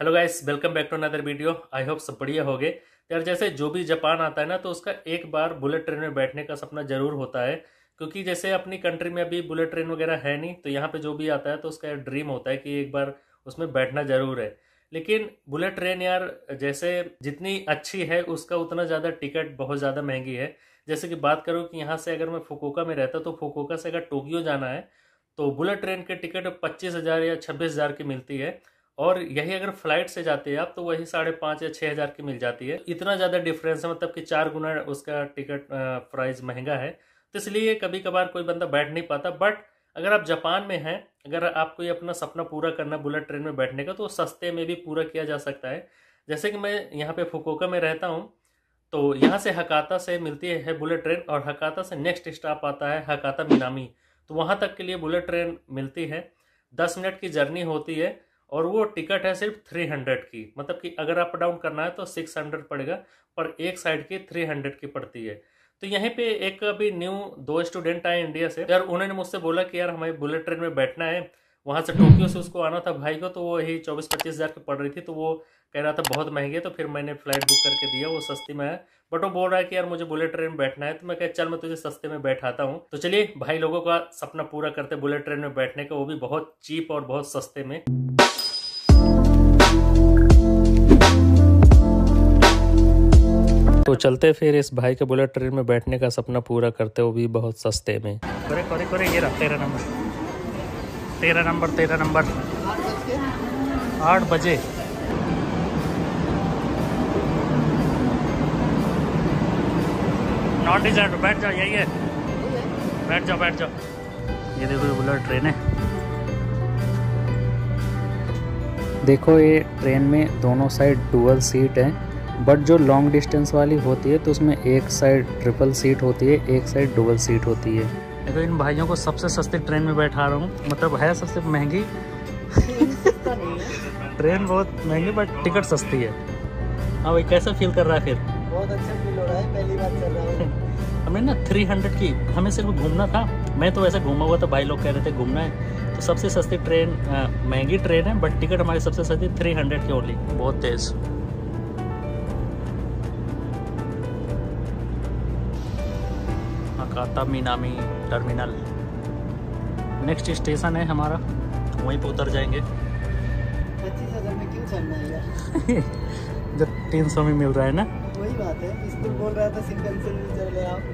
Hello guys, welcome back to another video. I hope सब बढ़िया हो गए यार। जैसे जो भी जापान आता है ना, तो उसका एक बार बुलेट ट्रेन में बैठने का सपना जरूर होता है। क्योंकि जैसे अपनी कंट्री में अभी बुलेट ट्रेन वगैरह है नहीं, तो यहाँ पे जो भी आता है तो उसका ड्रीम होता है कि एक बार उसमें बैठना जरूर है। लेकिन बुलेट ट्रेन यार, जैसे जितनी अच्छी है उसका उतना ज़्यादा टिकट बहुत ज़्यादा महंगी है। जैसे कि बात करूँ कि यहाँ से अगर मैं फुकुओका में रहता तो फुकुओका से अगर टोक्यो जाना है तो बुलेट ट्रेन के टिकट 25,000 या 26,000 की मिलती है। और यही अगर फ्लाइट से जाते हैं आप तो वही 5,500 या 6,000 की मिल जाती है। इतना ज़्यादा डिफरेंस है, मतलब कि 4 गुना उसका टिकट प्राइस महंगा है। तो इसलिए कभी कभार कोई बंदा बैठ नहीं पाता। बट अगर आप जापान में हैं, अगर आपको ये अपना सपना पूरा करना बुलेट ट्रेन में बैठने का, तो सस्ते में भी पूरा किया जा सकता है। जैसे कि मैं यहाँ पे फुकुओका में रहता हूँ, तो यहाँ से हकाता से मिलती है बुलेट ट्रेन, और हकाता से नेक्स्ट स्टॉप आता है हकाता मिनामी। तो वहाँ तक के लिए बुलेट ट्रेन मिलती है। 10 मिनट की जर्नी होती है और वो टिकट है सिर्फ 300 की। मतलब कि अगर अप डाउन करना है तो 600 पड़ेगा, पर एक साइड की 300 की पड़ती है। तो यहीं पे एक अभी न्यू 2 स्टूडेंट आए इंडिया से यार। उन्होंने मुझसे बोला कि यार हमें बुलेट ट्रेन में बैठना है। वहाँ से टोक्यो से उसको आना था भाई को, तो वो यही 24-25 हज़ार की पड़ रही थी। तो वो कह रहा था बहुत महंगी है, तो फिर मैंने फ्लाइट बुक करके दिया, वो सस्ती में है। बट वो बोल रहा है कि यार मुझे बुलेट ट्रेन में बैठना है। तो मैं कह चल मैं तुझे सस्ते में बैठाता हूँ। तो चलिए भाई लोगों का सपना पूरा करते बुलेट ट्रेन में बैठने का, वो भी बहुत चीप और बहुत सस्ते में। तो चलते फिर इस भाई के बुलेट ट्रेन में बैठने का सपना पूरा करते, वो भी बहुत सस्ते में। करे ये रहा 13 नंबर 8 बजे। नॉट डिजर्ट, बैठ जाओ, यही है, बैठ जाओ। ये देखो बुलेट ट्रेन है। देखो ये ट्रेन में दोनों साइड डुअल सीट है। बट जो लॉन्ग डिस्टेंस वाली होती है तो उसमें एक साइड ट्रिपल सीट होती है, एक साइड डुअल सीट होती है। देखो इन भाइयों को सबसे सस्ती ट्रेन में बैठा रहा हूँ। मतलब है सबसे महंगी ट्रेन बहुत महंगी, बट टिकट सस्ती है। हाँ भाई, कैसा फील कर रहा है फिर? बहुत अच्छा फील हो रहा है, पहली बार चल रहा है। हमें ना 300 की, हमें सिर्फ घूमना था। मैं तो वैसे घूमा हुआ था, भाई लोग कह रहे थे घूमना है। तो सबसे सस्ती ट्रेन, महंगी ट्रेन है, बट टिकट हमारी सबसे सस्ती 300 की ओनली। बहुत तेज। Hakata Minami terminal next station है हमारा, वहीं पे उतर जाएंगे। 25,000 में क्यों चलना है यार? जब 300 में मिल रहा है ना। वही बात है, इसको बोल रहा था सिंगल में चल रहे आप।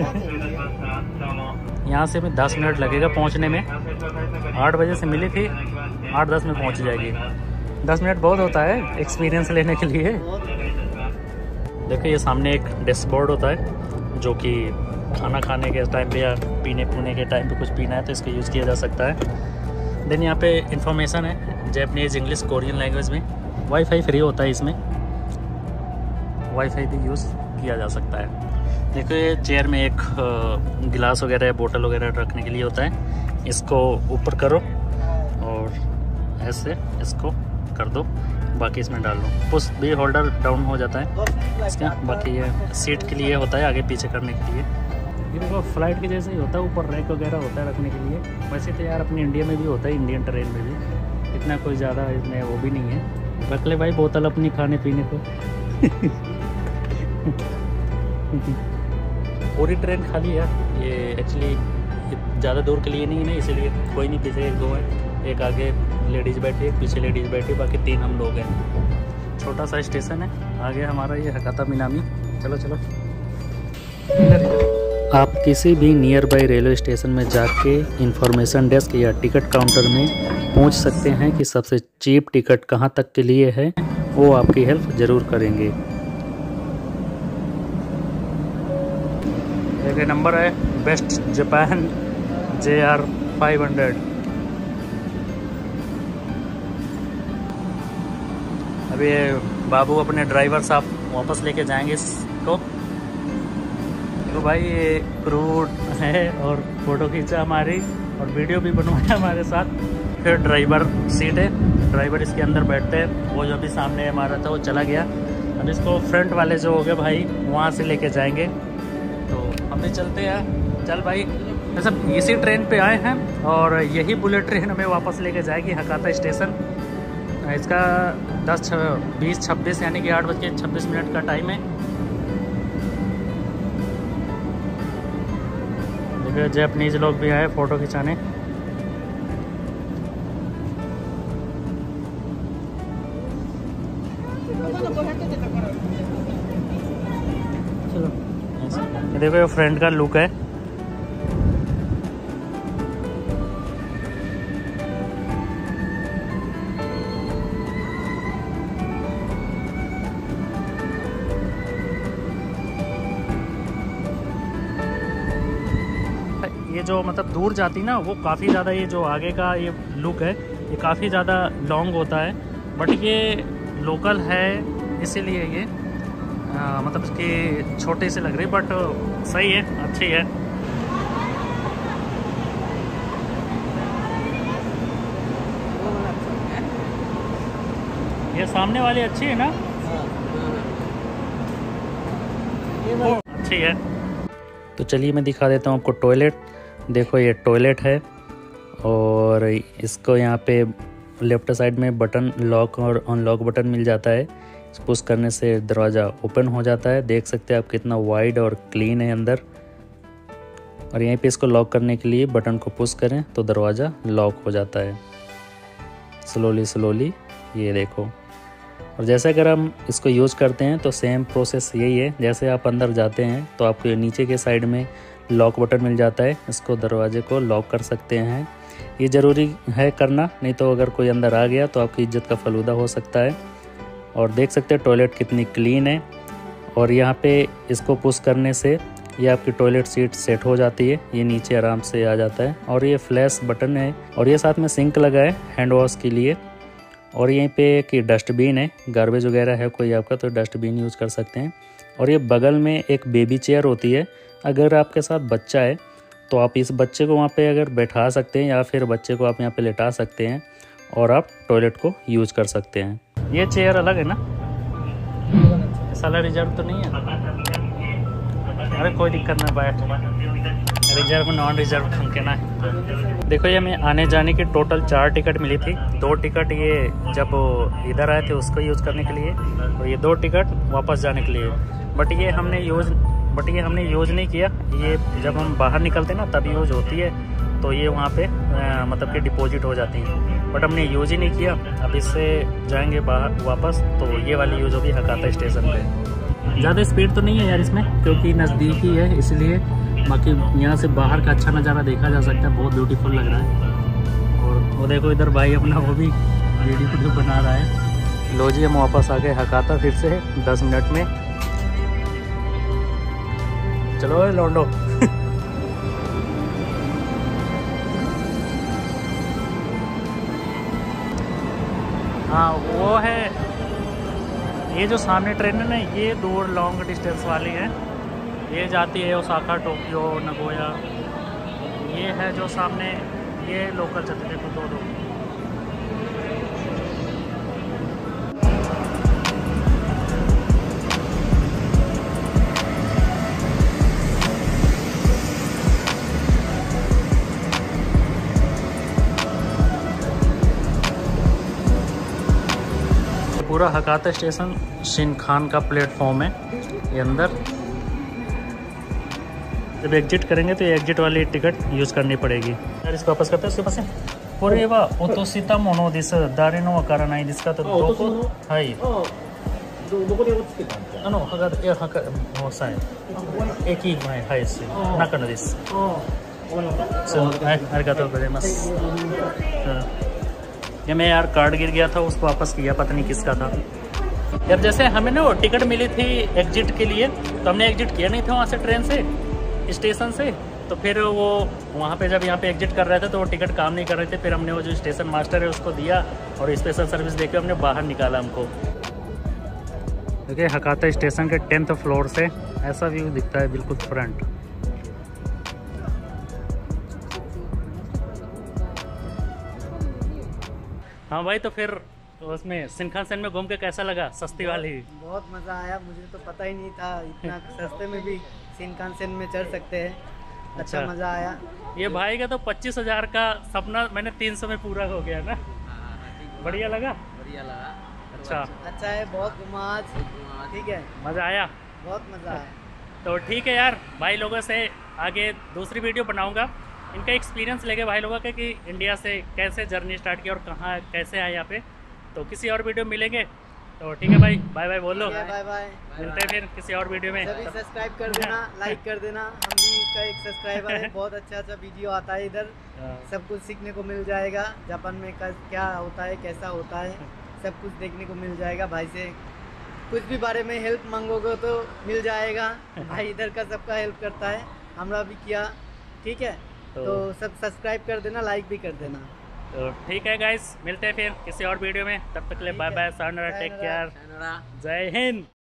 यहाँ से हमें 10 मिनट लगेगा पहुँचने में। 8 बजे से मिली थी, 8-10 में पहुँच जाएगी। 10 मिनट बहुत होता है एक्सपीरियंस लेने के लिए। देखो ये सामने एक डैशबोर्ड होता है, जो कि खाना खाने के टाइम पे या पीने के टाइम पे कुछ पीना है तो इसका यूज़ किया जा सकता है। देन यहाँ पे इंफॉर्मेशन है जैपनीज़, इंग्लिश, कोरियन लैंग्वेज में। वाईफाई फ्री होता है इसमें, वाईफाई भी यूज़ किया जा सकता है। देखो ये चेयर में एक गिलास वगैरह, बोतल वगैरह रखने के लिए होता है। इसको ऊपर करो और ऐसे इसको कर दो, बाकी इसमें डाल लो। पुश भी होल्डर डाउन हो जाता है इसका। बाकी ये सीट के लिए होता है, आगे पीछे करने के लिए। ये देखो फ्लाइट के जैसे ही होता है, ऊपर रैक वगैरह होता है रखने के लिए। वैसे तो यार अपनी इंडिया में भी होता है, इंडियन ट्रेन में भी। इतना कोई ज़्यादा इसमें वो भी नहीं है। रख ले भाई बोतल अपनी खाने पीने को। पूरी ट्रेन खाली है ये। एक्चुअली ज़्यादा दूर के लिए नहीं है ना, इसीलिए कोई नहीं। पीछे 1-2 है, एक आगे लेडीज़ बैठी, एक पीछे लेडीज़ बैठी, बाकी 3 हम लोग हैं। छोटा सा स्टेशन है आगे हमारा, ये हकाता मिनामी। चलो आप किसी भी नियर बाई रेलवे स्टेशन में जाके इंफॉर्मेशन डेस्क या टिकट काउंटर में पूछ सकते हैं कि सबसे चीप टिकट कहाँ तक के लिए है। वो आपकी हेल्प ज़रूर करेंगे। एक नंबर है बेस्ट जापान JR 500। अभी बाबू अपने ड्राइवर साहब वापस लेके जाएंगे इसको। तो भाई ये क्रू है और फ़ोटो खींचा हमारी और वीडियो भी बनवाया हमारे साथ। फिर ड्राइवर सीट है, ड्राइवर इसके अंदर बैठते हैं। वो जो भी सामने हमारा था वो चला गया। अब इसको फ्रंट वाले जो हो गए भाई, वहाँ से लेके जाएंगे। तो हम भी चलते हैं। चल भाई, सब इसी ट्रेन पे आए हैं और यही बुलेट ट्रेन हमें वापस लेके जाएगी हकाता स्टेशन। इसका 10:20-26 यानी कि 8:26 का टाइम है। देखिए जापानीज लोग भी आए फ़ोटो खिंचाने। देखो ये फ्रंट का लुक है। ये जो मतलब दूर जाती ना वो काफ़ी ज़्यादा, ये जो आगे का ये लुक है ये काफ़ी ज़्यादा लॉन्ग होता है, बट ये लोकल है इसीलिए ये मतलब कि छोटे से लग रही, बट सही है, अच्छी है। ये सामने वाली अच्छी है ना? वो अच्छी है। तो चलिए मैं दिखा देता हूँ आपको टॉयलेट। देखो ये टॉयलेट है और इसको यहाँ पे लेफ्ट साइड में बटन लॉक और अनलॉक बटन मिल जाता है। पुश करने से दरवाज़ा ओपन हो जाता है। देख सकते हैं आप कितना वाइड और क्लीन है अंदर। और यहीं पे इसको लॉक करने के लिए बटन को पुश करें तो दरवाज़ा लॉक हो जाता है स्लोली। ये देखो। और जैसे अगर हम इसको यूज़ करते हैं तो सेम प्रोसेस यही है। जैसे आप अंदर जाते हैं तो आपको नीचे के साइड में लॉक बटन मिल जाता है, इसको दरवाजे को लॉक कर सकते हैं। ये ज़रूरी है करना, नहीं तो अगर कोई अंदर आ गया तो आपकी इज्जत का फलूदा हो सकता है। और देख सकते हैं टॉयलेट कितनी क्लीन है। और यहाँ पे इसको पुश करने से ये आपकी टॉयलेट सीट सेट हो जाती है, ये नीचे आराम से आ जाता है। और ये फ्लैश बटन है और ये साथ में सिंक लगा है हैंड वॉश के लिए। और यहीं पे एक डस्टबिन है, गार्बेज वगैरह है कोई आपका तो डस्टबिन यूज़ कर सकते हैं। और ये बगल में एक बेबी चेयर होती है। अगर आपके साथ बच्चा है तो आप इस बच्चे को वहाँ पे अगर बैठा सकते हैं या फिर बच्चे को आप यहाँ पे लेटा सकते हैं और आप टॉयलेट को यूज़ कर सकते हैं। ये चेयर अलग है ना? साला रिजर्व तो नहीं है? अरे कोई दिक्कत नहीं, बैठ। रिजर्व नॉन रिजर्व ढंग के ना है। देखो ये हमें आने जाने की टोटल 4 टिकट मिली थी। 2 टिकट ये जब इधर आए थे उसको यूज़ करने के लिए और ये 2 टिकट वापस जाने के लिए। बट ये हमने यूज़ नहीं किया। ये जब हम बाहर निकलते ना तब यूज़ होती है, तो ये वहाँ पे मतलब कि डिपॉजिट हो जाती हैं। बट हमने यूज़ ही नहीं किया। अब इससे जाएंगे बाहर वापस तो ये वाली यूज़ होगी हकाता स्टेशन पे। ज़्यादा स्पीड तो नहीं है यार इसमें क्योंकि नज़दीक ही है इसलिए। बाकी यहाँ से बाहर का अच्छा नज़ारा देखा जा सकता है, बहुत ब्यूटीफुल लग रहा है। और वो देखो इधर भाई अपना वो भी वीडियो बना रहा है। लो जी हम वापस आ गए हकाता फिर से 10 मिनट में। चलो लौंडो। हाँ वो है, ये जो सामने ट्रेन है ना ये दूर लॉन्ग डिस्टेंस वाली है। ये जाती है ओसाका, टोक्यो, नगोया। ये है जो सामने ये लोकल चलते थे 2-2। पूरा हकाता स्टेशन शिनखान का प्लेटफॉर्म है ये अंदर। जब एग्जिट करेंगे तो ये एग्जिट वाली टिकट यूज़ करनी पड़ेगी। यार इसको वापस करते हैं उसके पास से। कोरे वा ओतोशिता मोनो दिस दारे नो वकारा नाई दिसका तो दोको हाई हगा ए हका मोसाई एकी माई हाई से नाकानो दिस। सो आरिगातो गोजाइमासु। ये मैं यार कार्ड गिर गया था उसको वापस किया, पता नहीं किसका था यार। जैसे हमें ना वो टिकट मिली थी एग्जिट के लिए तो हमने एग्जिट किया नहीं था वहाँ से ट्रेन से स्टेशन से। तो फिर वो वहाँ पे जब यहाँ पे एग्जिट कर रहे थे तो वो टिकट काम नहीं कर रहे थे। फिर हमने वो जो स्टेशन मास्टर है उसको दिया और स्पेशल सर्विस देके हमने बाहर निकाला हमको। देखिए हकाता स्टेशन के 10th फ्लोर से ऐसा व्यू दिखता है बिल्कुल फ्रंट। हाँ भाई तो फिर उसमें शिनखानसेन में घूम के कैसा लगा? सस्ती वाली बहुत मज़ा आया। मुझे तो पता ही नहीं था इतना सस्ते में भी शिनखानसेन में चढ़ सकते हैं। अच्छा मज़ा आया। ये भाई का तो 25,000 का सपना मैंने 300 में पूरा हो गया ना। बढ़िया लगा। बढ़िया लगा। अच्छा अच्छा है, बहुत घुमा आज, ठीक है, मज़ा आया। बहुत मज़ा आया। तो ठीक है यार, भाई लोगों से आगे दूसरी वीडियो बनाऊंगा, इनका एक्सपीरियंस लेके भाई लोगों का कि इंडिया से कैसे जर्नी स्टार्ट की और कहाँ कैसे आए यहाँ पे। तो किसी और वीडियो में मिलेंगे। तो ठीक है भाई, बाय बाय बोल लो। Bye bye. मिलते हैं फिर किसी और वीडियो में। सभी सब्सक्राइब कर देना, लाइक कर देना, हम भी इसका एक सब्सक्राइबर है। बहुत अच्छा वीडियो आता है इधर, सब कुछ सीखने को मिल जाएगा। जापान में क्या होता है, कैसा होता है, सब कुछ देखने को मिल जाएगा। भाई से कुछ भी बारे में हेल्प मांगोगे तो मिल जाएगा। भाई इधर का सबका हेल्प करता है, हमरा भी किया, ठीक है। तो सब सब्सक्राइब कर देना, लाइक भी कर देना। तो ठीक है गाइस, मिलते हैं फिर किसी और वीडियो में। तब तक के लिए बाय बाय, सायोनारा, टेक केयर, जय हिंद।